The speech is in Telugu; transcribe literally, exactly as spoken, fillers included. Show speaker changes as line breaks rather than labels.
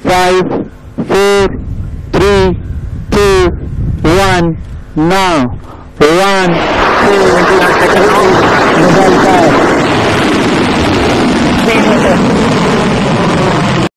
five, four, three, two, one, now. One, two, mobile car.